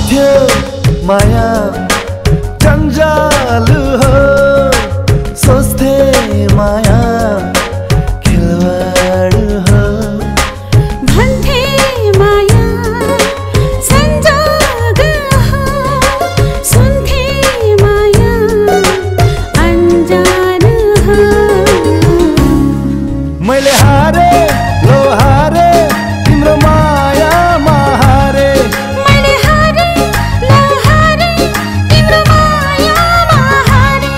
लाग्थ्यो माया जन्जाल हो सोच्थे माया खेलवाड हो भन्थे माया संजोग हो सुन्थे माया अन्जान हो मैले हारे लो हारे तिम्रो माया महारे मैले हारे लो हारे तिम्रो माया महारे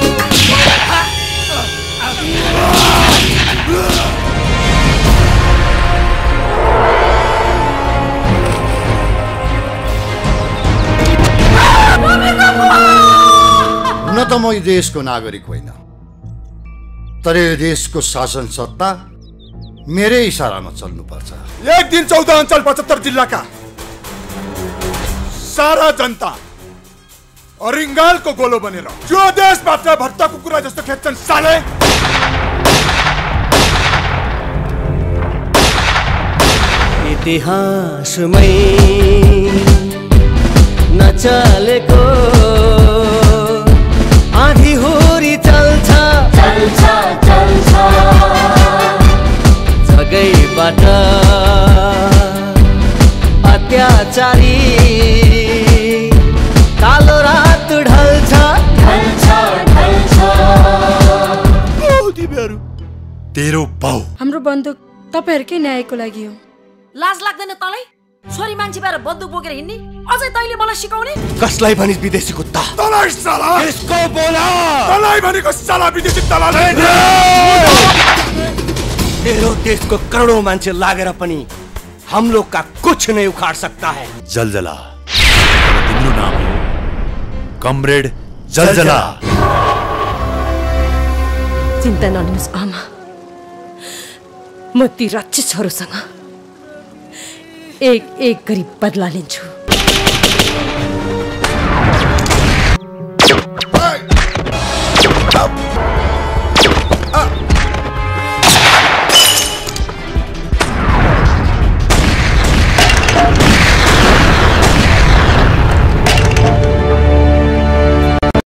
न त म यो देशको नागरिक होइन तर यो देशको शासन सत्ता मेरै इशारामा चल्नुपर्छ। एक दिन 14 अञ्चल 75 जिल्लाका सारा जनता अरिङ्गालको गोलो बनेर जो देशबाट भट्टाको कुरा जस्तो खेच्छन् साले। इतिहासमै नचलेको आधी हुरी चल्छ चल्छ चल्छ जगैबाट अत्याचारी कालो रात ढल्छ ढल्छ ढल्छ। तिमीहरू तेरो बाउ हाम्रो बन्दुक तपाईहरुकै न्यायको लागि हो। लाज लाग्दैन तँलाई? छोरी मान्छे भएर बन्दुक बोकेर हिँड्ने अझै तैँले मलाई सिकाउने? कसलाई भनिस् विदेशी कुत्ता? तँलाई साला! यसको बोला! तँलाई भनेको साला विदेशी दलाल! तेरो देश को करोड़ों मान्छे लागेर पनि हम लोग का कुछ नहीं उखाड़ सकता है। जलजला तिम्रो नाम हो कमरेड जलजला। चिन्ता नलिनुहोस् आमा, म ती राक्षसहरूसँग एक एक गरी बदला लिन्छु।